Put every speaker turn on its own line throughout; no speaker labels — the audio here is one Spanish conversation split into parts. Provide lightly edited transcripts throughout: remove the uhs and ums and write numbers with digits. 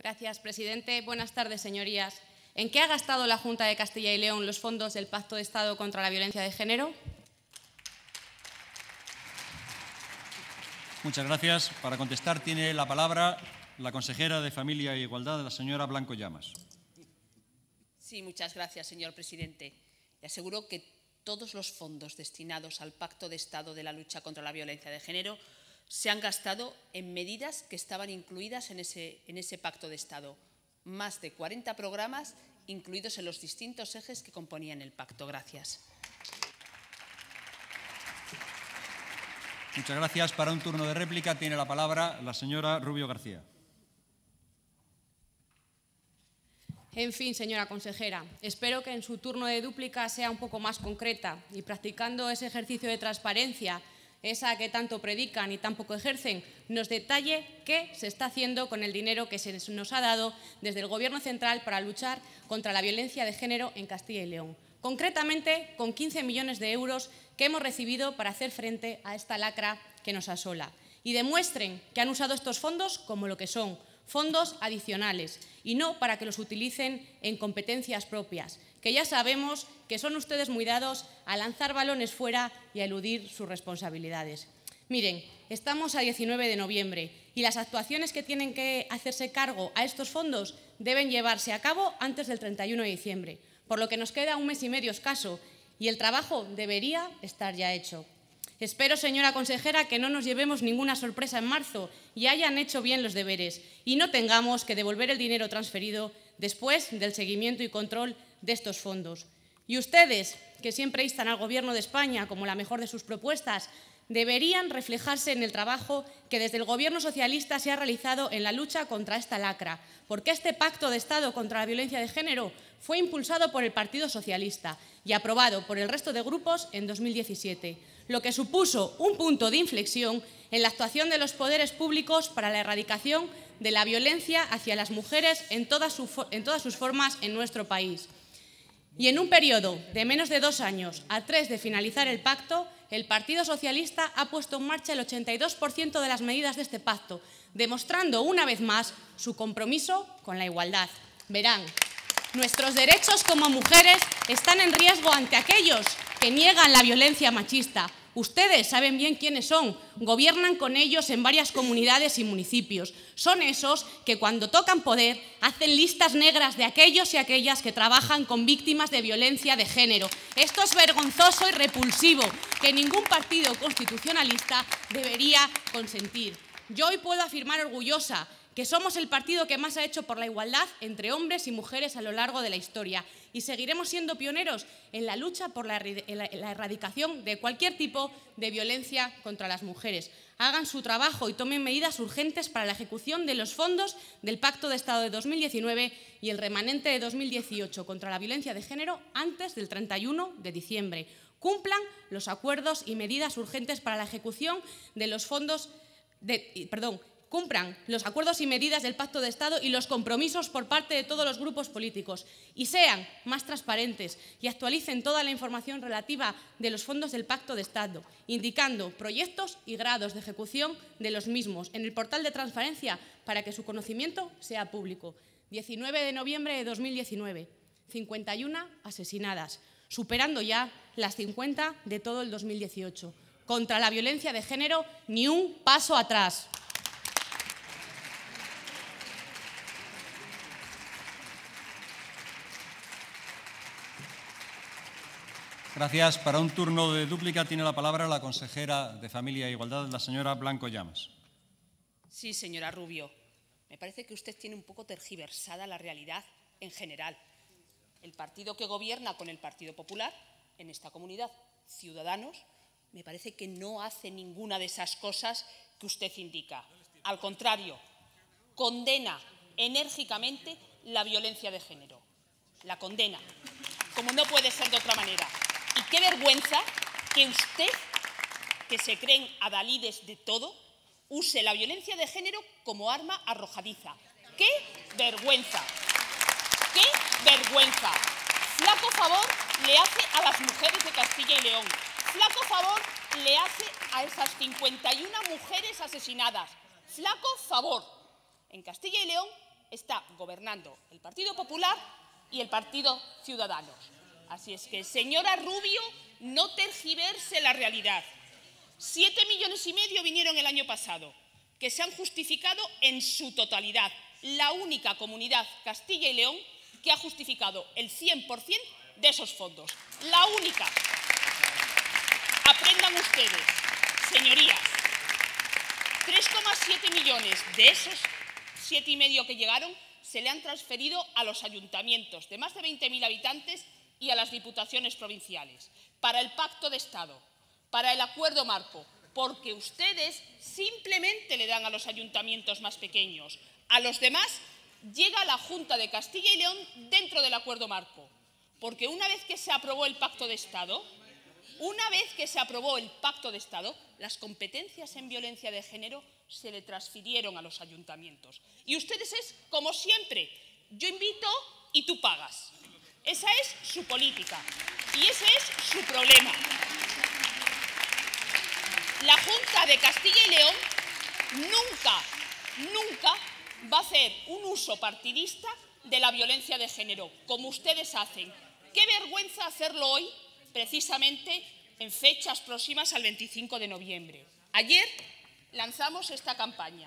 Gracias, presidente. Buenas tardes, señorías. ¿En qué ha gastado la Junta de Castilla y León los fondos del Pacto de Estado contra la Violencia de Género?
Muchas gracias. Para contestar tiene la palabra la consejera de Familia e Igualdad, la señora Blanco Llamas.
Sí, muchas gracias, señor presidente. Le aseguro que todos los fondos destinados al Pacto de Estado de la lucha contra la violencia de género se han gastado en medidas que estaban incluidas en ese Pacto de Estado. Más de 40 programas incluidos en los distintos ejes que componían el pacto. Gracias.
Muchas gracias. Para un turno de réplica tiene la palabra la señora Rubio García.
En fin, señora consejera, espero que en su turno de dúplica sea un poco más concreta y practicando ese ejercicio de transparencia, esa que tanto predican y tan poco ejercen, nos detalle qué se está haciendo con el dinero que se nos ha dado desde el Gobierno central para luchar contra la violencia de género en Castilla y León. Concretamente, con 15 millones de euros que hemos recibido para hacer frente a esta lacra que nos asola. Y demuestren que han usado estos fondos como lo que son, fondos adicionales, y no para que los utilicen en competencias propias, que ya sabemos que son ustedes muy dados a lanzar balones fuera y a eludir sus responsabilidades. Miren, estamos a 19 de noviembre y las actuaciones que tienen que hacerse cargo a estos fondos deben llevarse a cabo antes del 31 de diciembre, por lo que nos queda un mes y medio escaso y el trabajo debería estar ya hecho. Espero, señora consejera, que no nos llevemos ninguna sorpresa en marzo y hayan hecho bien los deberes y no tengamos que devolver el dinero transferido después del seguimiento y control de estos fondos. Y ustedes, que siempre instan al Gobierno de España como la mejor de sus propuestas, deberían reflejarse en el trabajo que desde el Gobierno socialista se ha realizado en la lucha contra esta lacra, porque este Pacto de Estado contra la violencia de género fue impulsado por el Partido Socialista y aprobado por el resto de grupos en 2017, lo que supuso un punto de inflexión en la actuación de los poderes públicos para la erradicación de la violencia hacia las mujeres en todas sus formas en nuestro país. Y en un periodo de menos de 2 años, a 3 de finalizar el pacto, el Partido Socialista ha puesto en marcha el 82% de las medidas de este pacto, demostrando una vez más su compromiso con la igualdad. Verán, nuestros derechos como mujeres están en riesgo ante aquellos que niegan la violencia machista. Ustedes saben bien quiénes son, gobiernan con ellos en varias comunidades y municipios. Son esos que cuando tocan poder hacen listas negras de aquellos y aquellas que trabajan con víctimas de violencia de género. Esto es vergonzoso y repulsivo, que ningún partido constitucionalista debería consentir. Yo hoy puedo afirmar orgullosa que somos el partido que más ha hecho por la igualdad entre hombres y mujeres a lo largo de la historia y seguiremos siendo pioneros en la lucha por la erradicación de cualquier tipo de violencia contra las mujeres. Hagan su trabajo y tomen medidas urgentes para la ejecución de los fondos del Pacto de Estado de 2019 y el remanente de 2018 contra la violencia de género antes del 31 de diciembre. Cumplan los acuerdos y medidas urgentes para la ejecución de los fondos cumplan los acuerdos y medidas del Pacto de Estado y los compromisos por parte de todos los grupos políticos y sean más transparentes y actualicen toda la información relativa de los fondos del Pacto de Estado, indicando proyectos y grados de ejecución de los mismos en el portal de transparencia para que su conocimiento sea público. 19 de noviembre de 2019, 51 asesinadas, superando ya las 50 de todo el 2018. Contra la violencia de género, ni un paso atrás.
Gracias. Para un turno de dúplica tiene la palabra la consejera de Familia e Igualdad, la señora Blanco Llamas.
Sí, señora Rubio. Me parece que usted tiene un poco tergiversada la realidad en general. El partido que gobierna con el Partido Popular en esta comunidad, Ciudadanos, me parece que no hace ninguna de esas cosas que usted indica. Al contrario, condena enérgicamente la violencia de género. La condena, como no puede ser de otra manera. Y qué vergüenza que usted, que se creen adalides de todo, use la violencia de género como arma arrojadiza. ¡Qué vergüenza! ¡Qué vergüenza! Flaco favor le hace a las mujeres de Castilla y León. Flaco favor le hace a esas 51 mujeres asesinadas. Flaco favor. En Castilla y León está gobernando el Partido Popular y el Partido Ciudadanos. Así es que, señora Rubio, no tergiverse la realidad. 7,5 millones vinieron el año pasado, que se han justificado en su totalidad. La única comunidad, Castilla y León, que ha justificado el 100% de esos fondos. La única. Aprendan ustedes, señorías, 3,7 millones de esos 7,5 que llegaron se le han transferido a los ayuntamientos de más de 20.000 habitantes y a las diputaciones provinciales, para el Pacto de Estado, para el Acuerdo Marco, porque ustedes simplemente le dan a los ayuntamientos más pequeños. A los demás llega la Junta de Castilla y León dentro del Acuerdo Marco, porque una vez que se aprobó el Pacto de Estado, las competencias en violencia de género se le transfirieron a los ayuntamientos. Y ustedes es como siempre, yo invito y tú pagas. Esa es su política y ese es su problema. La Junta de Castilla y León nunca va a hacer un uso partidista de la violencia de género, como ustedes hacen. Qué vergüenza hacerlo hoy, precisamente en fechas próximas al 25 de noviembre. Ayer lanzamos esta campaña.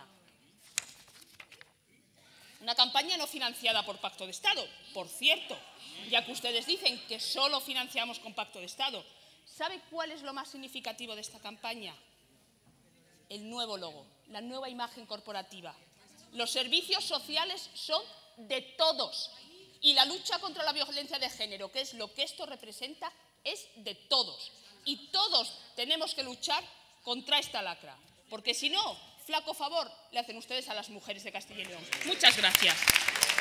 Una campaña no financiada por Pacto de Estado, por cierto, ya que ustedes dicen que solo financiamos con Pacto de Estado. ¿Sabe cuál es lo más significativo de esta campaña? El nuevo logo, la nueva imagen corporativa. Los servicios sociales son de todos y la lucha contra la violencia de género, que es lo que esto representa, es de todos. Y todos tenemos que luchar contra esta lacra, porque si no, flaco favor le hacen ustedes a las mujeres de Castilla y León. Muchas gracias.